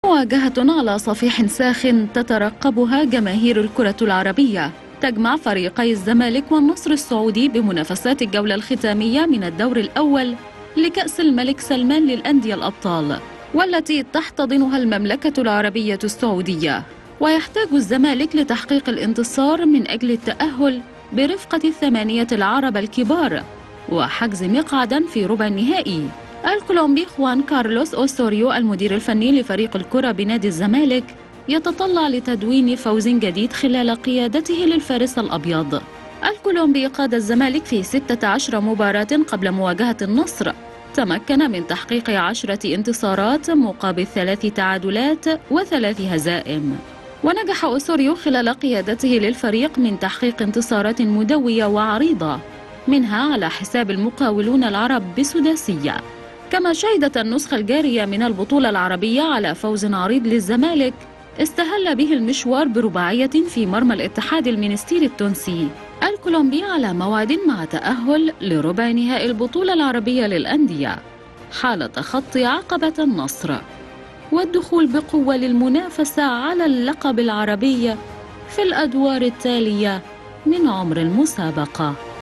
مواجهة على صفيح ساخن تترقبها جماهير الكرة العربية، تجمع فريقي الزمالك والنصر السعودي بمنافسات الجولة الختامية من الدور الأول لكأس الملك سلمان للأندية الأبطال، والتي تحتضنها المملكة العربية السعودية. ويحتاج الزمالك لتحقيق الانتصار من أجل التأهل برفقة الثمانية العرب الكبار وحجز مقعدا في ربع النهائي. الكولومبي خوان كارلوس أوسوريو المدير الفني لفريق الكرة بنادي الزمالك يتطلع لتدوين فوز جديد خلال قيادته للفارس الأبيض. الكولومبي قاد الزمالك في 16 مباراة قبل مواجهة النصر، تمكن من تحقيق 10 انتصارات مقابل 3 تعادلات و3 هزائم. ونجح أوسوريو خلال قيادته للفريق من تحقيق انتصارات مدوية وعريضة، منها على حساب المقاولون العرب بسداسية. كما شهدت النسخة الجارية من البطولة العربية على فوز عريض للزمالك استهل به المشوار برباعية في مرمى الاتحاد المنستيري التونسي. الكولومبي على موعد مع تأهل لربع نهائي البطولة العربية للأندية حال تخطي عقبة النصر والدخول بقوة للمنافسة على اللقب العربي في الأدوار التالية من عمر المسابقة.